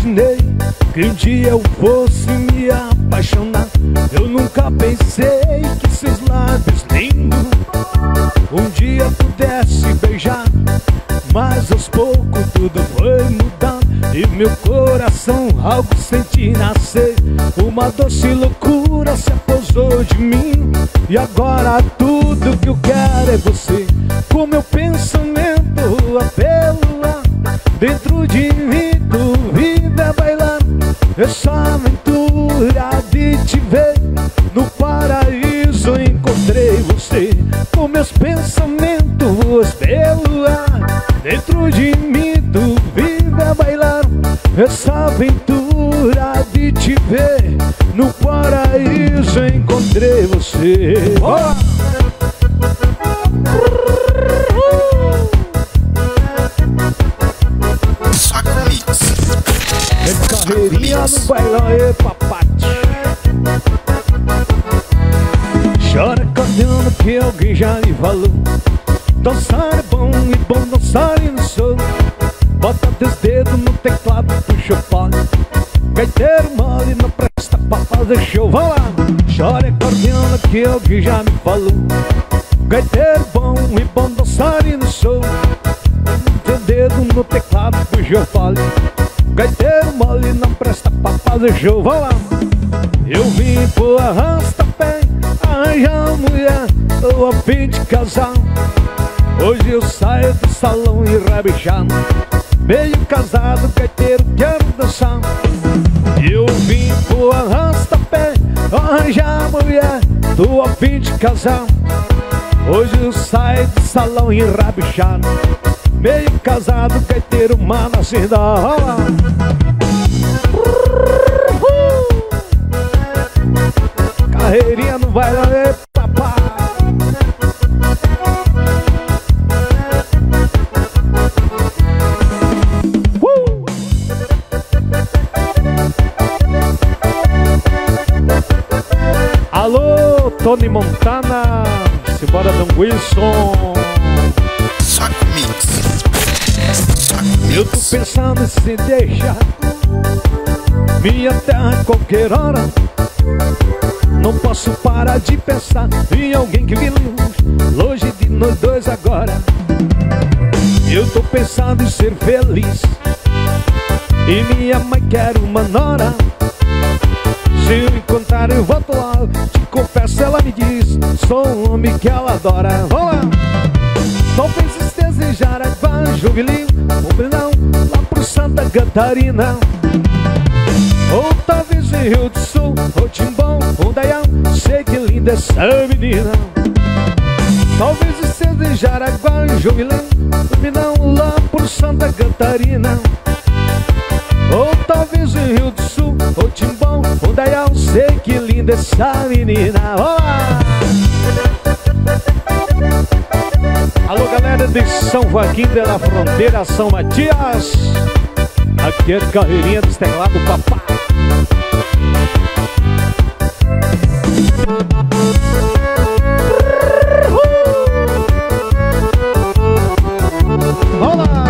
imaginei que um dia eu fosse me apaixonar. Eu nunca pensei que seus lábios lindos um dia pudesse beijar. Mas aos poucos tudo foi mudando e meu coração algo senti nascer. Uma doce loucura se apossou de mim e agora tudo que eu quero é você. Com meu pensamento apela dentro de mim, tu vive a bailar. Essa aventura de te ver no paraíso encontrei você. Com meus pensamentos pelo ar dentro de mim, tu vive a bailar. Essa aventura de te ver no paraíso encontrei você. Saco Mix. É carreirinha no bailão, e papate. Chora cantando que alguém já lhe falou. Dançar é bom e bom dançar e no solo. Bota teus dedos no teclado, puxa o pau. Gaiteiro mole não presta pra fazer show. Vai lá! Chora acordeando que alguém já me falou. Gaiteiro bom e bom dançar e no solo. Teu dedo no teclado, puxa o pau. Gaiteiro mole não presta pra fazer show. Vai lá! Eu vim pro arrasta-pé, arranjar mulher, tô a fim de casar. Hoje eu saio do salão e rabechando, meio casado, gaiteiro, quero dançar. Eu vim pro arrasta-pé, arranjar mulher, tô a fim de casar. Hoje eu saio do salão e rabechando, meio casado, gaiteiro, mano, assim dá. Carreirinha não vai lá, papá. Alô, Tony Montana, simbora, Don Wilson. Saco Mix. Saco Mix. Eu tô pensando em se deixar minha terra a qualquer hora. Não posso parar de pensar em alguém que vive longe de nós dois agora. Eu tô pensando em ser feliz e minha mãe quer uma nora. Se eu encontrar eu volto lá, te confesso, ela me diz, sou um homem que ela adora. Olá! Talvez esteja em Jaraguá, Joinville, Umbrilão, lá pro Santa Catarina. Ou talvez em Rio do Sul, ou Timbão, ou Dayão, sei que linda essa menina. Talvez esteja em Jaraguá, Joinville, Umbrilão, lá por Santa Catarina. Ou talvez em Rio do Sul, ou Timbão, ou Dayão, sei que linda essa menina. Olá! Alô, galera de São Joaquim de la Fronteira, São Matias. Aqui é Carreirinha dos Teclados, papá. Olá!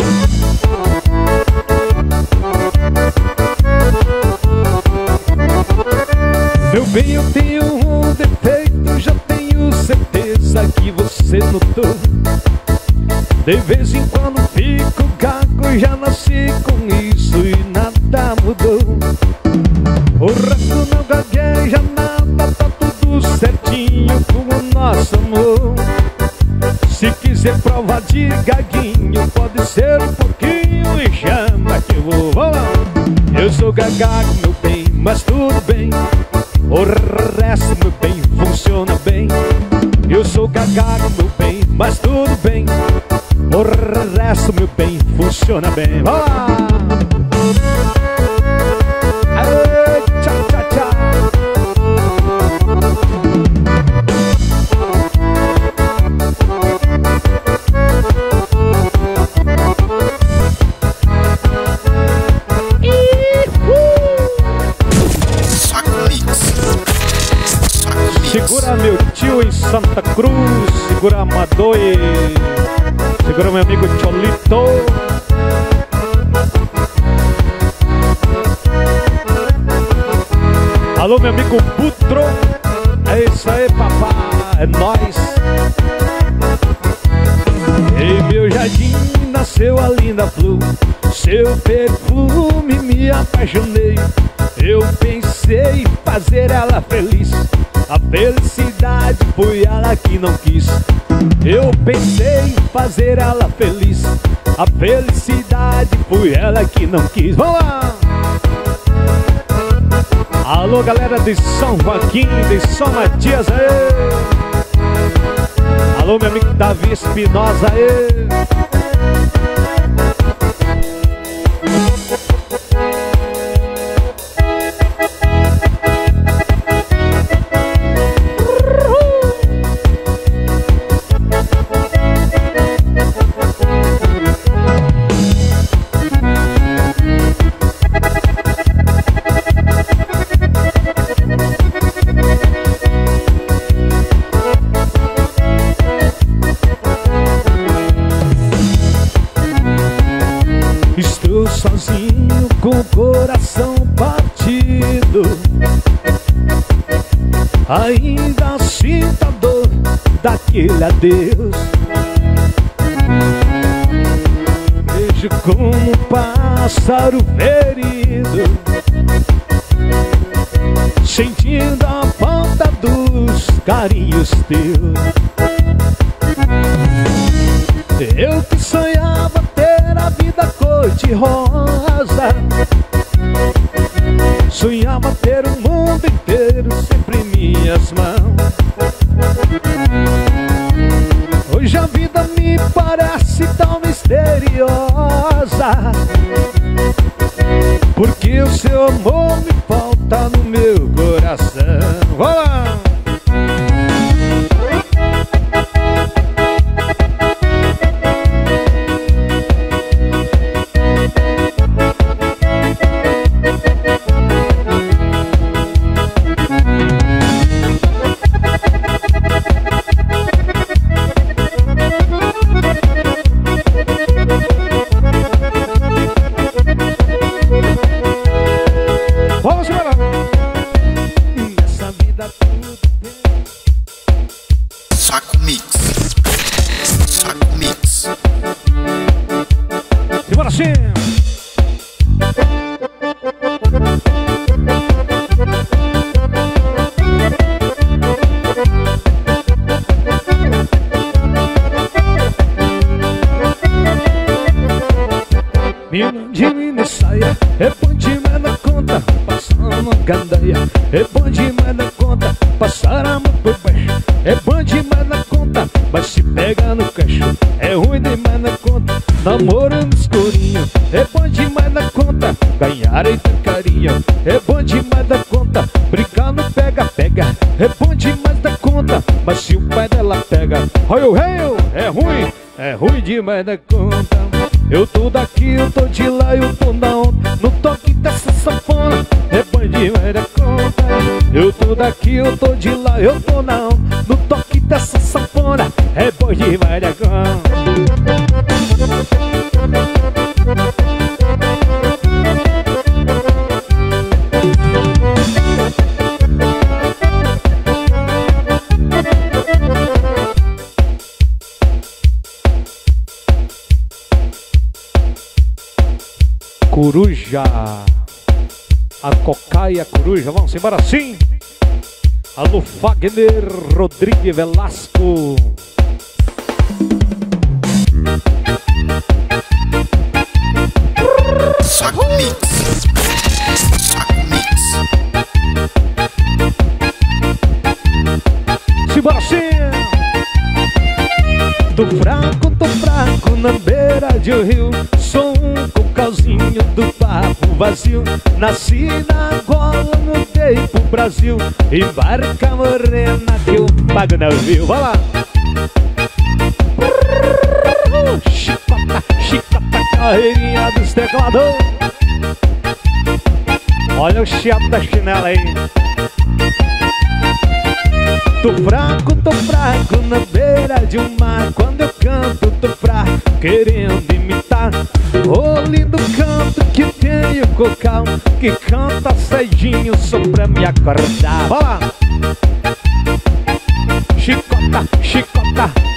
Meu bem, eu tenho um defeito, já tenho certeza que você notou. De vez em quando fico gago, já nasci com isso e nada mudou. O resto não gagueja nada, tá tudo certinho com o nosso amor. Se quiser prova de gaguinho, pode ser um pouquinho e chama que eu vou. Eu sou gagago, meu bem, mas tudo bem. O resto, meu bem, funciona bem. Eu sou gagago, meu bem, mas tudo bem. O resto, meu bem, funciona bem. Vamos lá! Aê, tchau, tchau, tchau. Saco Mix. Segura meu tio em Santa Cruz, segura Amador e segura meu amigo Cholito. Alô, meu amigo Butro. É isso aí, papai, é nóis. Em meu jardim nasceu a linda flor, seu perfume me apaixonei. Eu pensei em fazer ela feliz, a felicidade foi ela que não quis. Eu pensei em fazer ela feliz, a felicidade foi ela que não quis. Vamos lá! Alô, galera de São Joaquim, de São Matias, aê! Alô, meu amigo Davi Espinosa, aê! Sozinho com o coração partido, ainda sinto a dor daquele adeus. Vejo como um pássaro ferido, sentindo a falta dos carinhos teus. Eu que sonhava ter a vida cor-de-rosa, sonhava ter o mundo inteiro sempre em minhas mãos. Hoje a vida me parece tão misteriosa, porque o seu amor me falta no meu coração. Olá! Saco Mix. Saco Mix. E bora sim! De mini saia, é bom demais na conta, passar uma gandaia. É bom demais na conta, passar a mão por baixo. É bom demais na conta, mas se pega no cacho. É ruim demais na conta, namoro no escurinho. É bom demais na conta, ganhar e ter carinho. É bom demais na conta, brincar no pega-pega. É bom demais na conta, mas se o pai dela pega, é ruim demais na conta. Eu tô daqui, eu tô de lá, eu tô na onda, no toque dessa sanfona. É bom demais da conta. Eu tô daqui, eu tô de lá, eu tô na onda, no toque dessa sanfona. É bom demais da conta. Coruja, a Cocá e a Coruja, vamos embora sim. Alô, Fagner Rodrigues Velasco. Saco Mix. Saco Mix. Simbora sim. Tô fraco na beira de um rio. Sou um cocalzinho do papo vazio. Nasci na Angola, mudei pro Brasil. Embarca morena que eu pago navio. Vai lá! Chicota, chicota, carreirinha dos teclados. Olha o chiado da chinela aí. Tô fraco na beira de um mar. Quando eu canto, tô fraco, querendo imitar o lindo canto que tem o cocal, que canta cedinho só pra me acordar. Chicota, chicota,